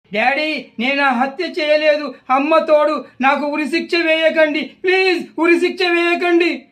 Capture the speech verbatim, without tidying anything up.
Daddy నేను ఆ హత్య చేయలేదు, అమ్మ తోడు, నాకు ఉరిశిక్ష వేయకండి ప్లీజ్, ఉరిశిక్ష వేయకండి.